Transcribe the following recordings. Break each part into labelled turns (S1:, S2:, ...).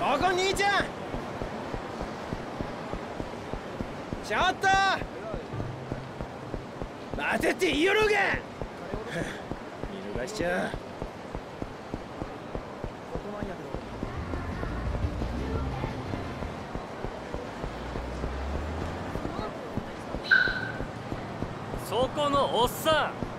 S1: こ兄ちゃん、ちょっと待てって言いよろうが。見逃しちゃう。
S2: そこのおっさん、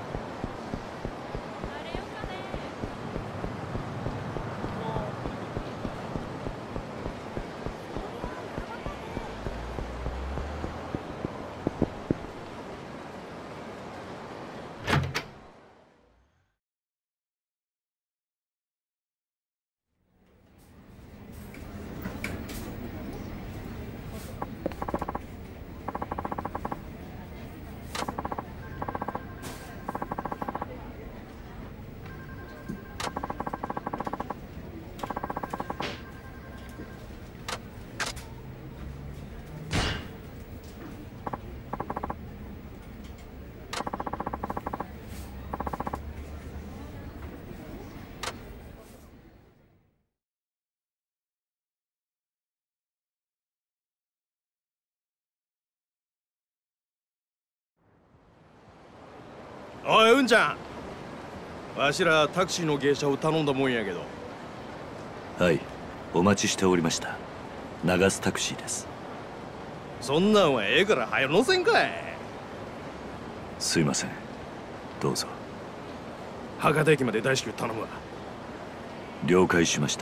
S1: おい、うんちゃん。わしらタクシーの芸者を頼んだもんやけど。
S3: はい、お待ちしておりました。流すタクシーです。
S1: そんなんはええから早乗せんかい。
S3: すいません、どうぞ。
S1: 博多駅まで大至急頼むわ。
S3: 了解しました。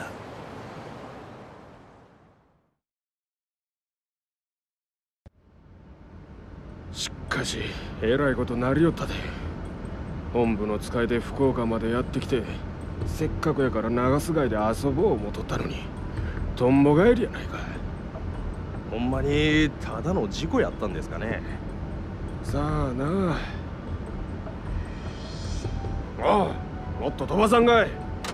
S4: しかしえらいことなりよったで。本部の使いで福岡までやってきて、せっかくやから長洲街で遊ぼう思とったのにとんぼ帰りやないか。
S1: ほんまにただの事故やったんですかね。
S4: さあなあ。もっと飛ばさんかい。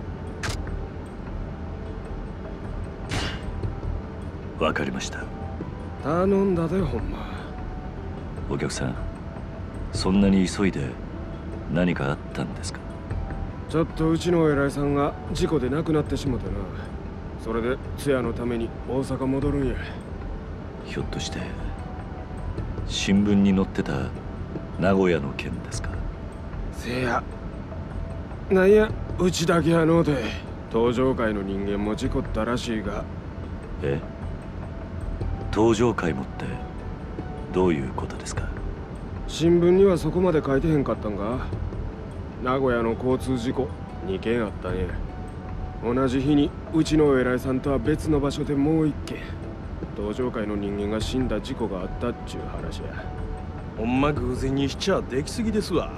S3: わかりました。
S4: 頼んだでほんま。
S3: お客さん、そんなに急いで何かあったんですか？
S4: ちょっとうちのお偉いさんが事故で亡くなってしもてな。それで通夜のために大阪戻るんや。
S3: ひょっとして新聞に載ってた名古屋の件ですか？
S4: せや。なんやうちだけやのうて東上界の人間も事故ったらしいが。
S3: え？東上界もってどういうことですか？
S4: 新聞にはそこまで書いてへんかったんか。名古屋の交通事故2件あったね。同じ日にうちのお偉いさんとは別の場所でもう1件東上界の人間が死んだ事故があったっちゅう話や。
S1: ほんま偶然にしちゃできすぎですわ。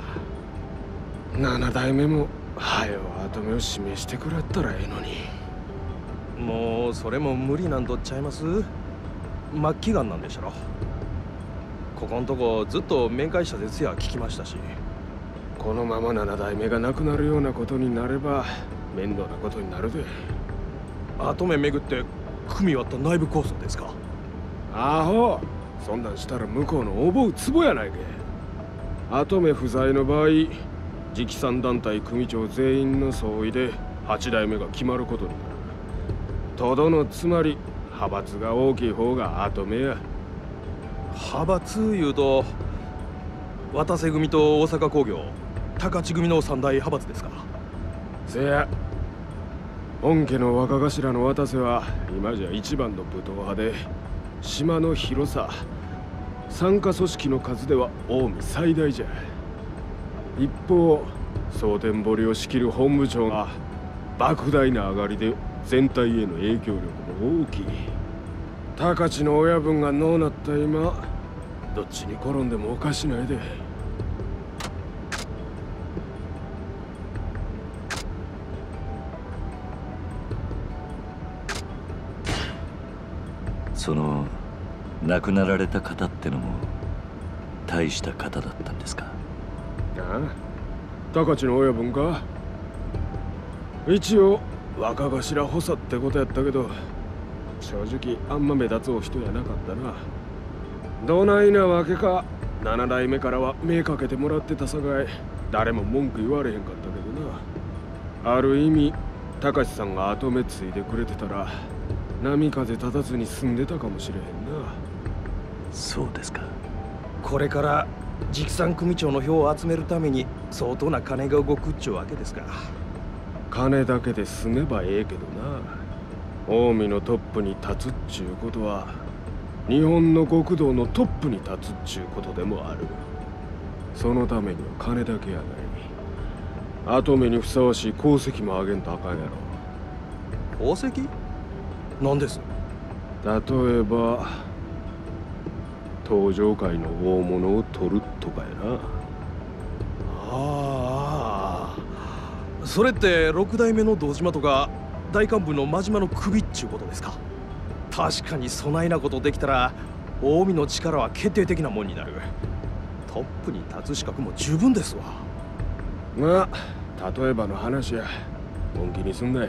S4: 7代目もはよ跡目を示してくれったらええのに。
S1: もうそれも無理なんとっちゃいます。末期がんなんでしょ。ここんとこずっと面会したですや聞きましたし。
S4: このまま7代目が亡くなるようなことになれば面倒なことになるで。
S1: 跡目巡って組み割った内部構想ですか？
S4: アホ、そんなんしたら向こうの覚うツボやないけ。跡目不在の場合、直参団体組長全員の総意で8代目が決まることになる。とどのつまり派閥が大きい方が跡目や。
S1: 派閥いうと渡瀬組と大阪工業、高知組の三大派閥ですか？
S4: せや。本家の若頭の渡瀬は今じゃ一番の武闘派で、島の広さ、参加組織の数では近江最大じゃ。一方蒼天堀を仕切る本部長が莫大な上がりで全体への影響力も大きい。高知の親分がのうなった今、どっちに転んでもおかしないで。
S3: その亡くなられた方ってのも大した方だったんですか？
S4: ああ、高知の親分か。一応若頭補佐ってことやったけど、正直あんま目立つお人やなかったな。どないなわけか7代目からは目かけてもらってたさかい、誰も文句言われへんかったけどな。ある意味高知さんが後目ついてくれてたら波風立たずに住んでたかもしれへんな。
S3: そうですか。
S1: これから直参組長の票を集めるために相当な金が動くっちゅうわけですか。
S4: 金だけで済めばええけどな。近江のトップに立つっちゅうことは日本の極道のトップに立つっちゅうことでもある。そのためには金だけやない。跡目にふさわしい功績も上げんとあかんやろ。
S1: 宝石？何です？
S4: 例えば東上界の大物を取るとかやな。
S1: ああ、それって六代目の堂島とか大幹部の真島の首っちゅうことですか。確かにそないなことできたら近江の力は決定的なもんになる。トップに立つ資格も十分ですわ。
S4: まあ例えばの話や。本気にすんなや。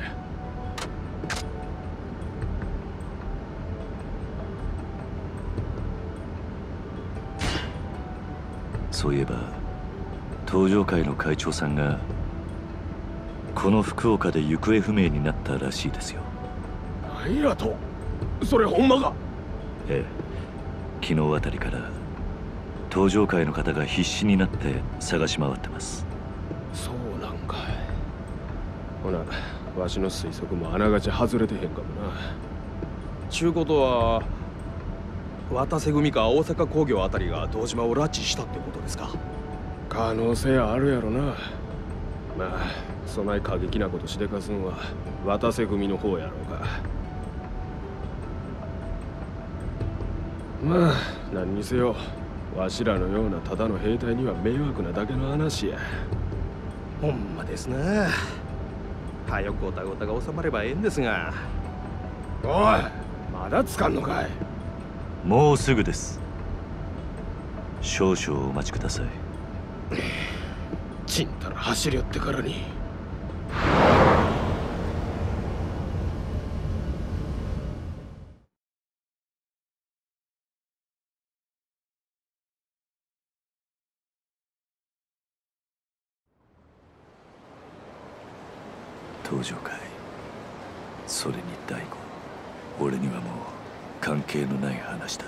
S3: そういえば東上会の会長さんがこの福岡で行方不明になったらしいですよ。
S4: 何やと？それほんまか？
S3: ええ、昨日あたりから東上会の方が必死になって探し回ってます。
S4: そうなんかい。ほなわしの推測もあながち外れてへんかもな。
S1: ちゅうことは渡瀬組か大阪工業あたりが堂島を拉致したってことですか。
S4: 可能性あるやろな。まあそない過激なことしでかすんは渡瀬組の方やろうか。まあ何にせよわしらのようなただの兵隊には迷惑なだけの話や。
S1: ほんまですな。早くごたごたが収まればええんですが。
S4: おい、まだつかんのかい。
S3: もうすぐです。少々お待ちください。
S4: ちんたら走り寄ってからに。
S3: 東上会、それに大悟、俺にはもう関係のない話だ。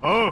S5: ああ。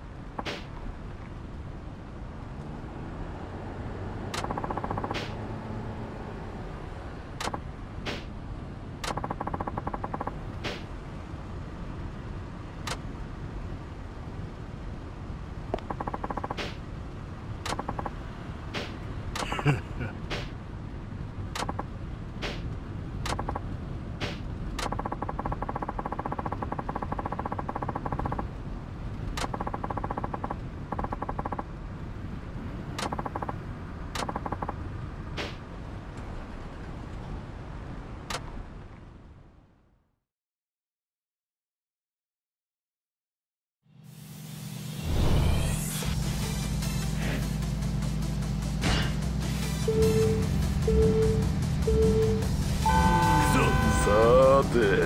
S6: さて、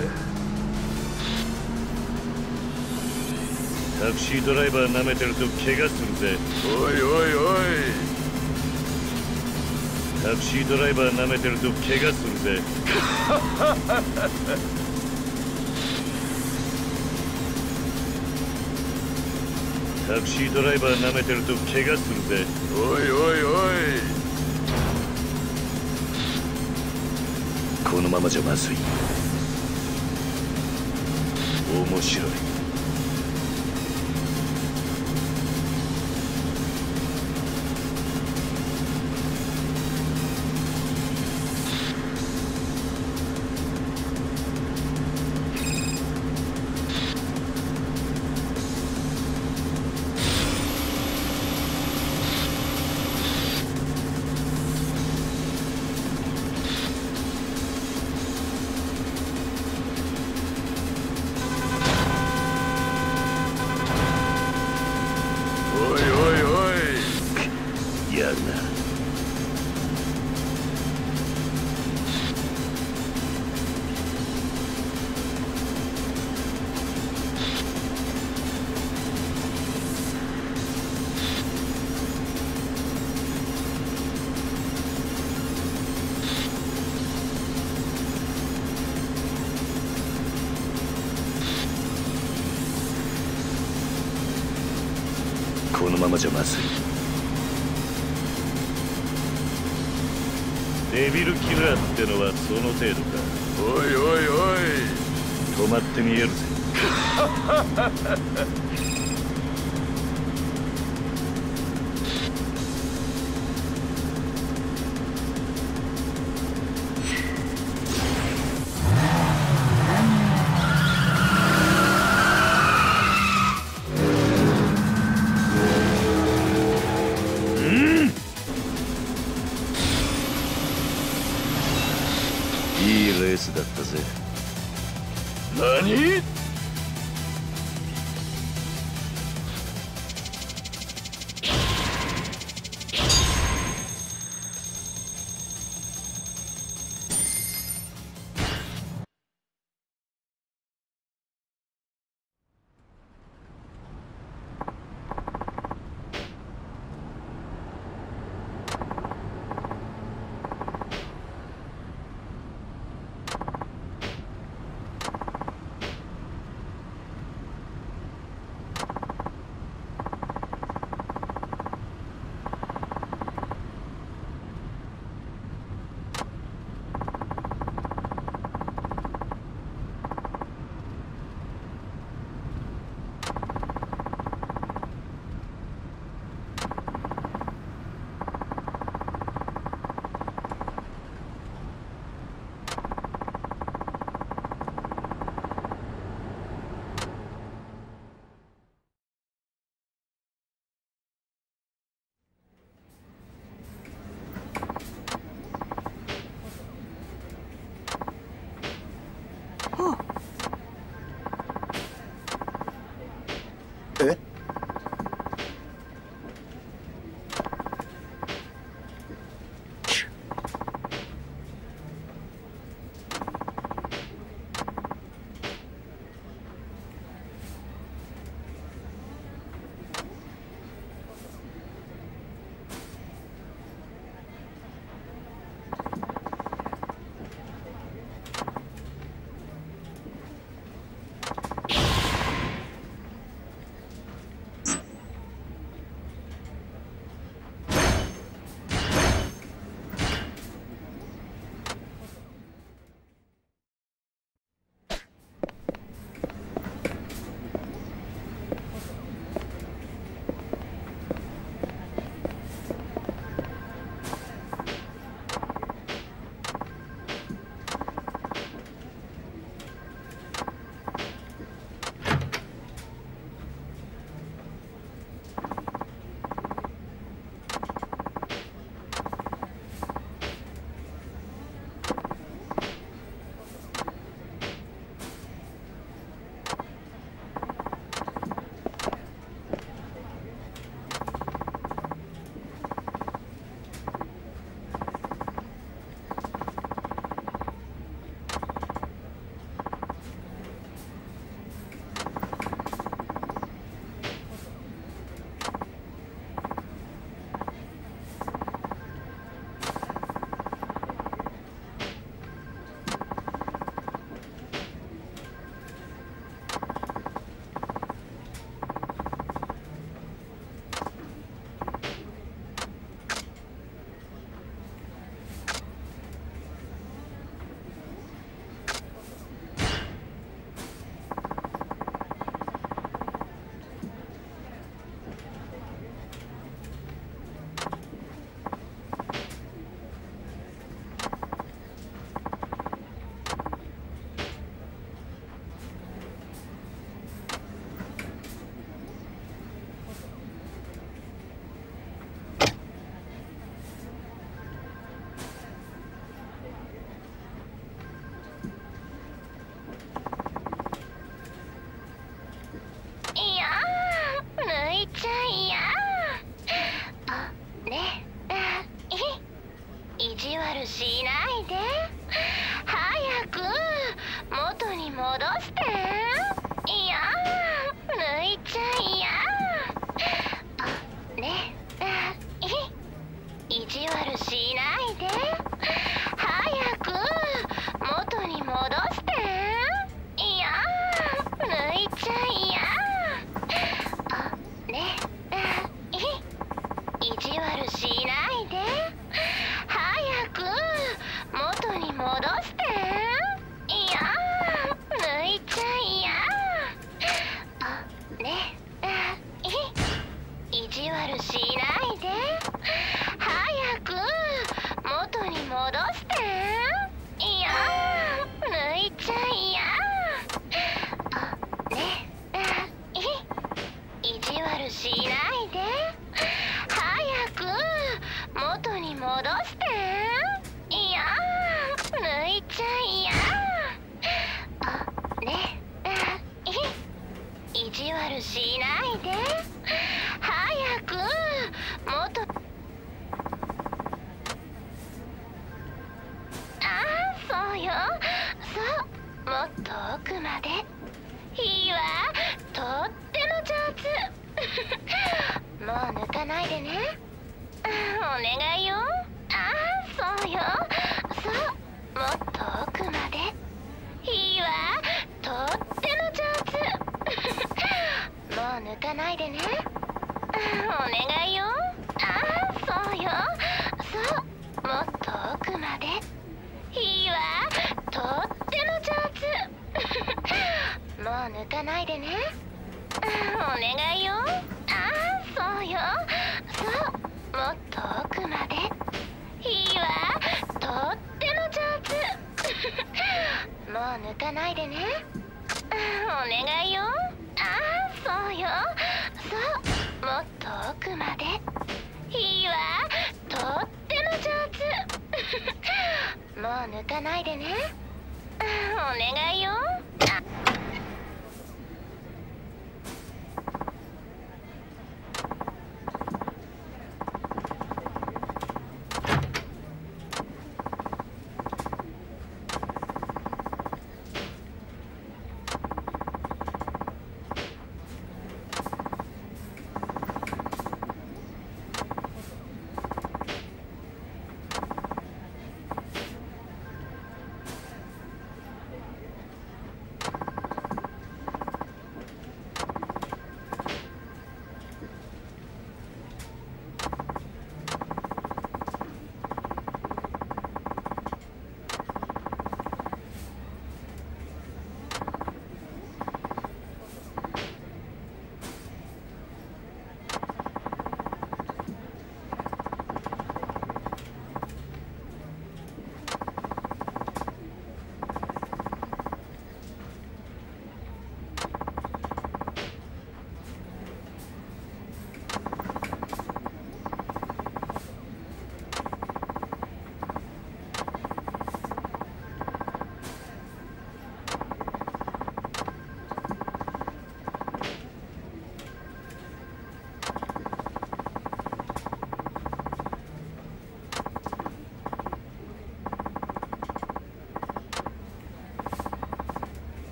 S3: タクシードライバー舐めてると怪我するぜ。
S6: おいおいおい。
S3: タクシードライバー舐めてると怪我するぜ。タクシードライバー舐めてると怪我するぜ。
S6: おいおいおい。
S3: このままじゃまずい。面白い。やるな。このままじゃまずい。デビルキラーってのはその程度か。
S6: おいおいおい。
S3: 止まってみえるぜ。いいレースだったぜ。
S6: 何？
S5: 悪しないで。早くもっと。そうよ。そう、もっと奥まで。いいわ、とっても上手。もう抜かないでね。お願いよ。そうよ。そう、もっと奥まで。いいわ、とっても上手。もう抜かないでね。お願いよ。そうよ。そう、もっと奥まで。いいわ、とっても上手。もう抜かないでね。お願いよ。そうよ。そう、もっと奥まで。いいわ、とっても上手。もう抜かないでね。お願いよ。そうよ。そう、もっと奥まで。いいわ、とっても上手。もう抜かないでね。お願いよ。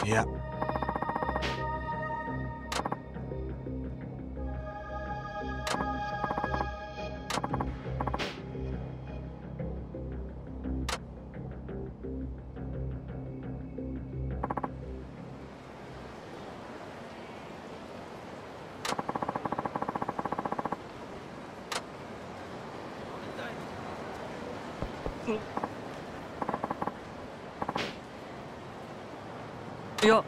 S1: いや、
S2: いや、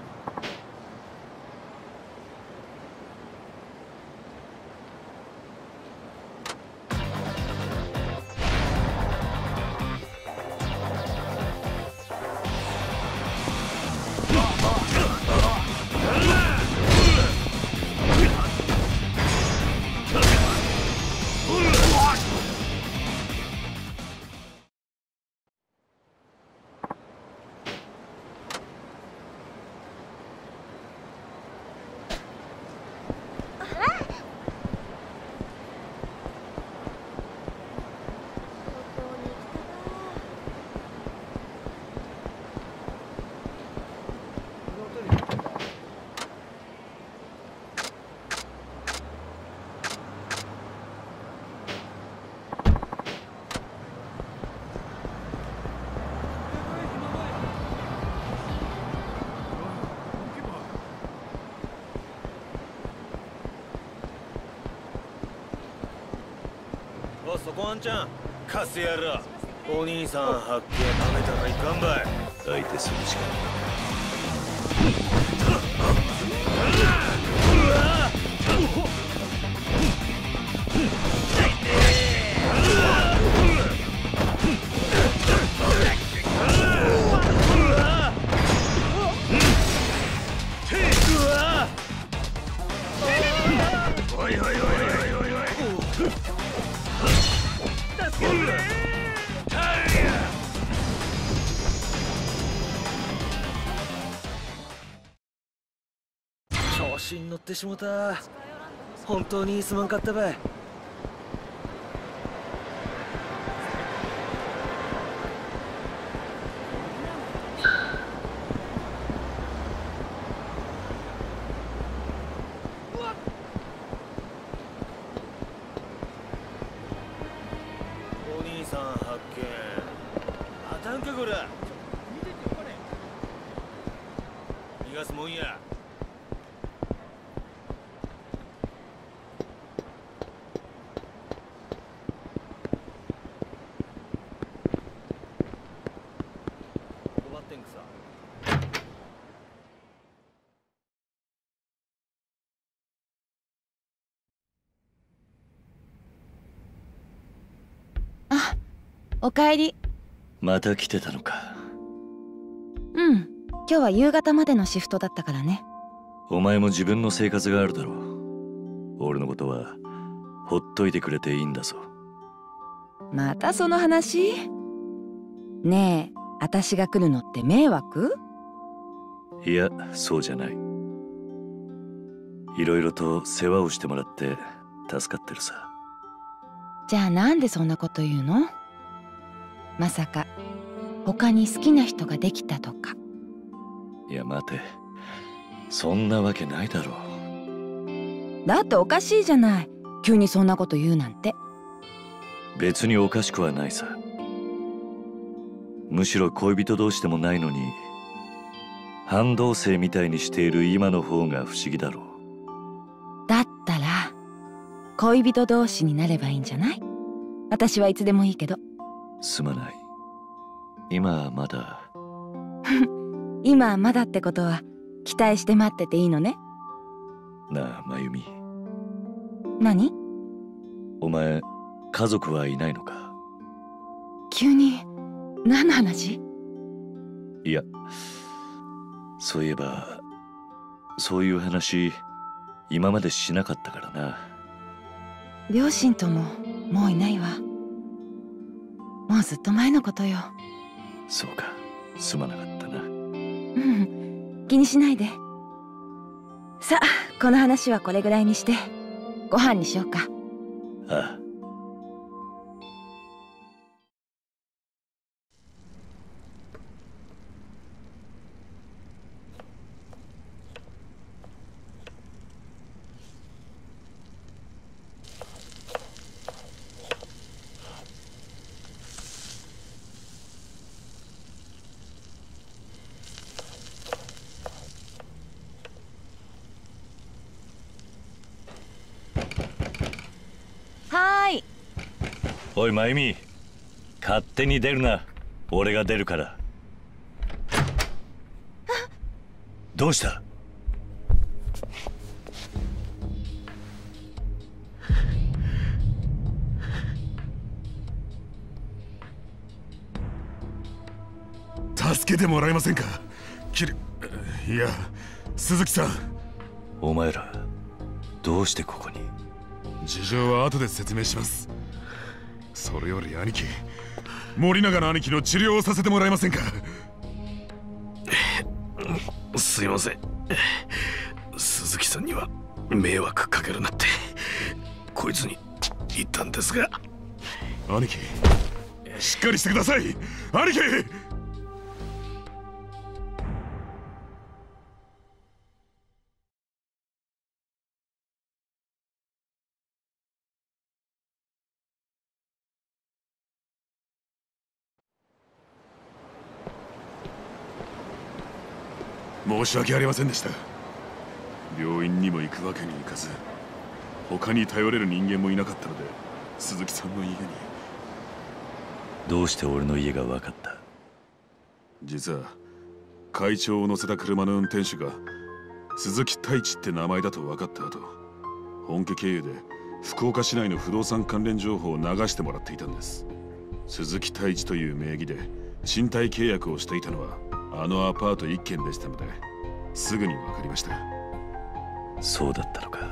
S7: お、そこあんちゃん、カスやろ。お兄さん発見なめたらいかんばい。
S3: 相手するしかない。
S6: おいおいおいおいおいおい。
S7: 調子に乗ってしもた。本当にすまんかったばい。お兄さん発見。あたんかこら。逃がすもんや。困ってんくさ。
S8: あ、おかえり。
S3: また来てたのか。
S8: うん、今日は夕方までのシフトだったからね。
S3: お前も自分の生活があるだろう。俺のことはほっといてくれていいんだぞ。
S8: またその話？ねえ、私が来るのって迷惑？
S3: いや、そうじゃない。いろいろと世話をしてもらって助かってるさ。
S8: じゃあなんでそんなこと言うの？まさか他に好きな人ができたとか？
S3: いや待て、そんなわけないだろう。
S8: だっておかしいじゃない、急にそんなこと言うなんて。
S3: 別におかしくはないさ。むしろ恋人同士でもないのに半同棲みたいにしている今の方が不思議だろう。
S8: だったら恋人同士になればいいんじゃない？私はいつでもいいけど。
S3: すまない。今はまだ。
S8: 今はまだってことは期待して待ってていいのね。
S3: なあ、まゆみ。
S8: 何？
S3: お前、家族はいないのか？
S8: 急に何の話？
S3: いや、そういえばそういう話今までしなかったからな。
S8: 両親とももういないわ。もうずっと前のことよ。
S3: そうか、すまなかったな。
S8: うん、気にしないで。さあ、この話はこれぐらいにしてご飯にしようか。
S3: ああ。 おい真由美、勝手に出るな。俺が出るから。どうした？
S6: 助けてもらえませんか？いや、鈴木さん。
S3: お前らどうしてここに？
S6: 事情は後で説明します。それより兄貴、森永の兄貴の治療をさせてもらえませんか？すいません。鈴木さんには迷惑かけるなってこいつに言ったんですが。兄貴、しっかりしてください。兄貴。申し訳ありませんでした。病院にも行くわけにいかず、他に頼れる人間もいなかったので、鈴木さんの家に。
S3: どうして俺の家が分かった？
S6: 実は会長を乗せた車の運転手が鈴木太一って名前だと分かった後、本家経由で福岡市内の不動産関連情報を流してもらっていたんです。鈴木太一という名義で賃貸契約をしていたのはあのアパート1軒でしたので、すぐに分かりました。
S3: そうだったのか。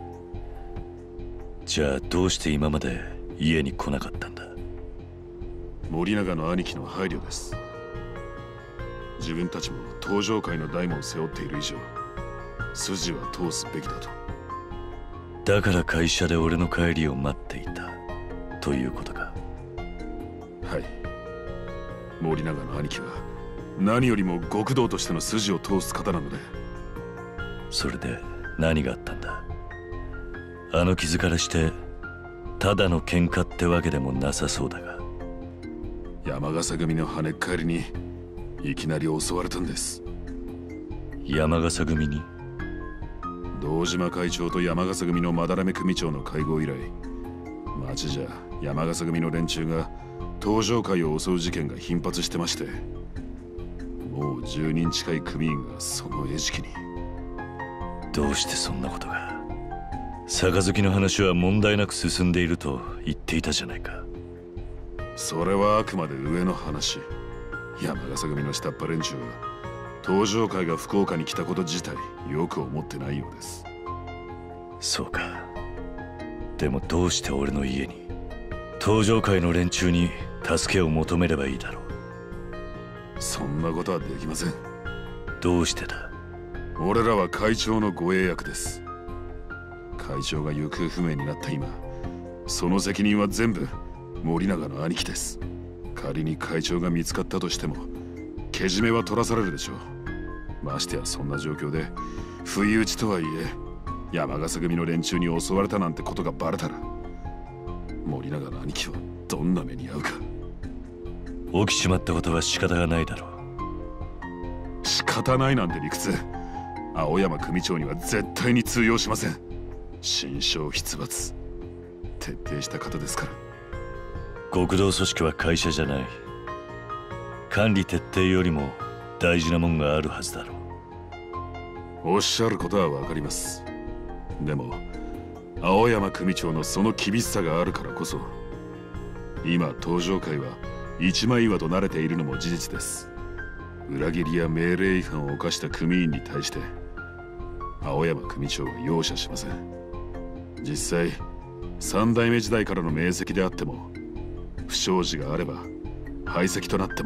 S3: じゃあどうして今まで家に来なかったんだ？
S6: 森永の兄貴の配慮です。自分たちも登場界の大門を背負っている以上、筋は通すべきだと。
S3: だから会社で俺の帰りを待っていたということか。
S6: はい。森永の兄貴は何よりも極道としての筋を通す方なので。
S3: それで何があったんだ？あの傷からしてただの喧嘩ってわけでもなさそうだが。
S6: 山笠組の跳ねっ返りにいきなり襲われたんです。
S3: 山笠組に？
S6: 堂島会長と山笠組の斑目組長の会合以来、町じゃ山笠組の連中が登場会を襲う事件が頻発してまして、もう10人近い組員がその餌食に。
S3: どうしてそんなことが？杯の話は問題なく進んでいると言っていたじゃないか。
S6: それはあくまで上の話。山笠組の下っ端連中は登場会が福岡に来たこと自体よく思ってないようです。
S3: そうか。でもどうして俺の家に？登場会の連中に助けを求めればいいだろう。
S6: そんなことはできません。
S3: どうしてだ？
S6: 俺らは会長の護衛役です。会長が行方不明になった今、その責任は全部森永の兄貴です。仮に会長が見つかったとしてもけじめは取らされるでしょう。ましてやそんな状況で不意打ちとはいえ山笠組の連中に襲われたなんてことがバレたら、森永の兄貴はどんな目に遭うか。
S3: 起きちまったことは仕方がないだろ
S6: う。仕方ないなんて理屈、青山組長には絶対に通用しません。心証筆罰徹底した方ですから。
S3: 極道組織は会社じゃない。管理徹底よりも大事なもんがあるはずだろ
S6: う。おっしゃることはわかります。でも青山組長のその厳しさがあるからこそ、今登場会は一枚岩と慣れているのも事実です。裏切りや命令違反を犯した組員に対して青山組長は容赦しません。実際三代目時代からの名跡であっても不祥事があれば排斥となってます。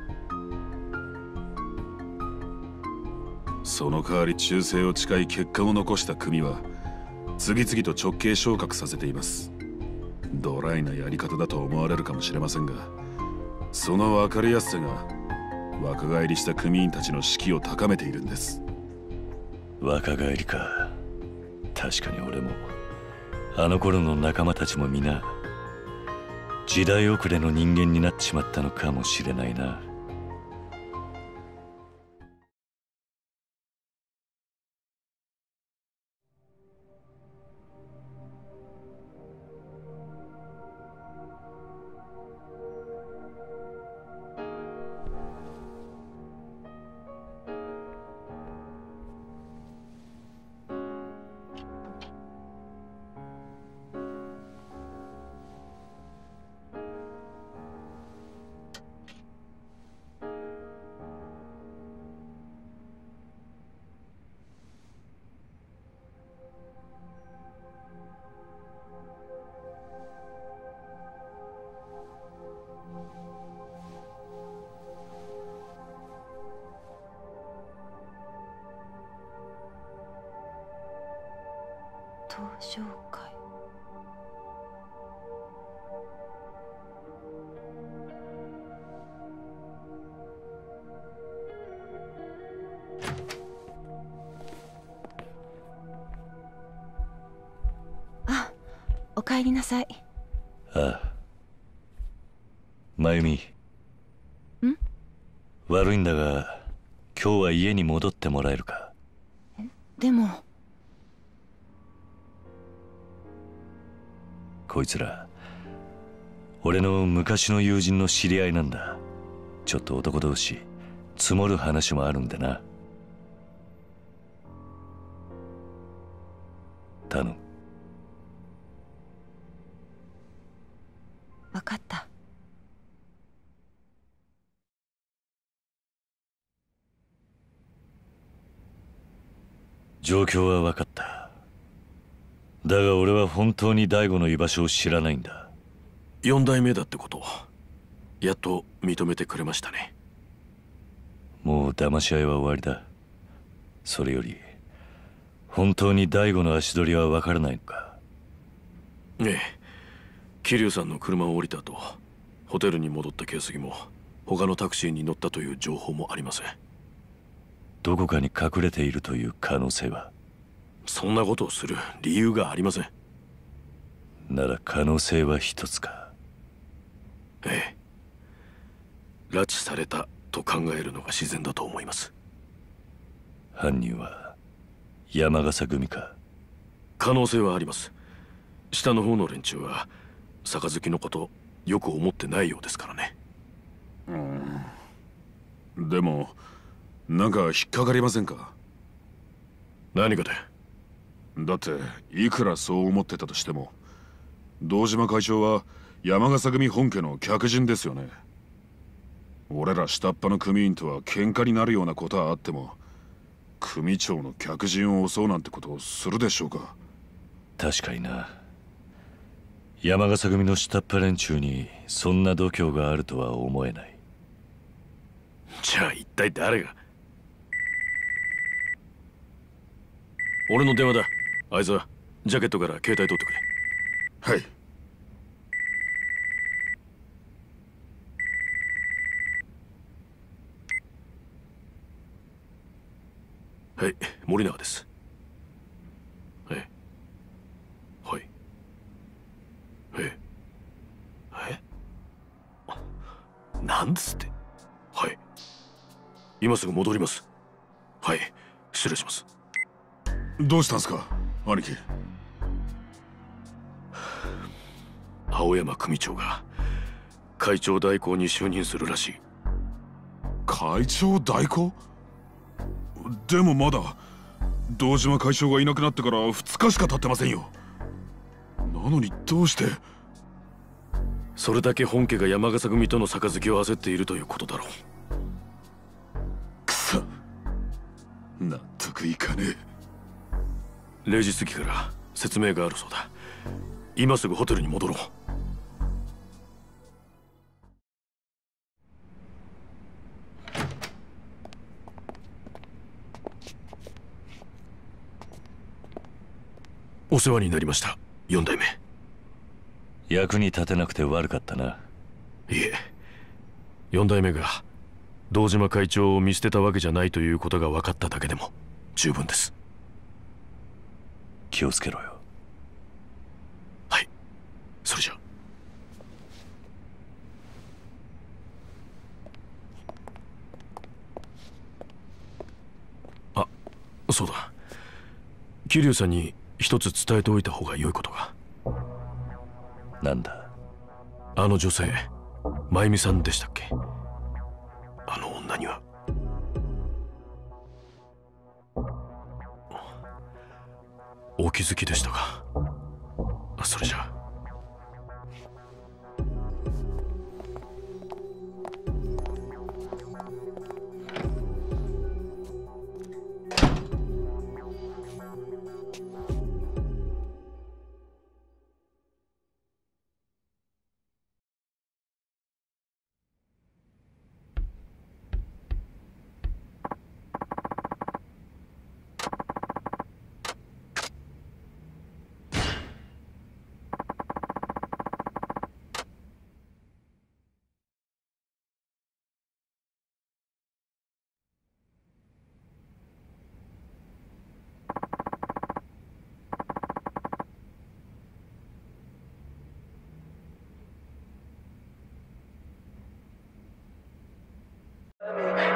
S6: その代わり忠誠を誓い結果を残した組は次々と直系昇格させています。ドライなやり方だと思われるかもしれませんが、その分かりやすさが若返りした組員たちの士気を高めているんです。
S3: 若返りか。確かに俺もあの頃の仲間たちも皆時代遅れの人間になっちまったのかもしれないな。
S8: 上会。あ、お帰りなさい。
S3: ああ。真由美。
S8: ん？
S3: 悪いんだが、今日は家に戻ってもらえるか。
S8: でも。
S3: こいつら俺の昔の友人の知り合いなんだ。ちょっと男同士積もる話もあるんでな。頼む。
S8: 分かった。
S3: 状況は分かった。だが俺は本当に大悟の居場所を知らないんだ。
S9: 4代目だってことやっと認めてくれましたね。
S3: もう騙し合いは終わりだ。それより本当に大悟の足取りは分からないのか。
S9: ええ、桐生さんの車を降りた後ホテルに戻った形跡も他のタクシーに乗ったという情報もありません。
S3: どこかに隠れているという可能性は？
S9: そんなことをする理由がありません。
S3: なら可能性は一つか。
S9: ええ、拉致されたと考えるのが自然だと思います。
S3: 犯人は山笠組か？
S9: 可能性はあります。下の方の連中は杯のことよく思ってないようですからね。
S6: でもなんか引っかかりませんか？
S9: 何がで？
S6: だっていくらそう思ってたとしても堂島会長は山笠組本家の客人ですよね。俺ら下っ端の組員とは喧嘩になるようなことはあっても組長の客人を襲うなんてことをするでしょうか？
S3: 確かにな。山笠組の下っ端連中にそんな度胸があるとは思えない。
S9: じゃあ一体誰が？俺の電話だ。あいつはジャケットから携帯取ってくれ。
S6: はい。
S9: はい、森永です。はい。なんですって？はい。今すぐ戻ります。はい、失礼します。
S6: どうしたんすか、兄貴？
S9: 青山組長が会長代行に就任するらしい。
S6: 会長代行？でもまだ堂島会長がいなくなってから2日しか経ってませんよ。なのにどうして？
S9: それだけ本家が山笠組との杯を焦っているということだろう。
S6: くそ、納得いかね
S9: え。0時過ぎから説明があるそうだ。今すぐホテルに戻ろう。お世話になりました、4代目。
S3: 役に立てなくて悪かったな。
S9: いえ、4代目が堂島会長を見捨てたわけじゃないということが分かっただけでも十分です。
S3: 気をつけろよ。
S9: はい、それじゃ。あ、そうだ、桐生さんに一つ伝えておいた方が良いことが。
S3: なんだ？
S9: あの女性、真由美さんでしたっけ？あの女にはお気づきでしたか？それじゃあ。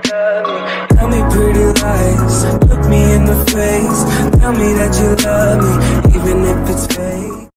S10: love me. Tell me pretty lies, look me in the face. Tell me that you love me, even if it's fake.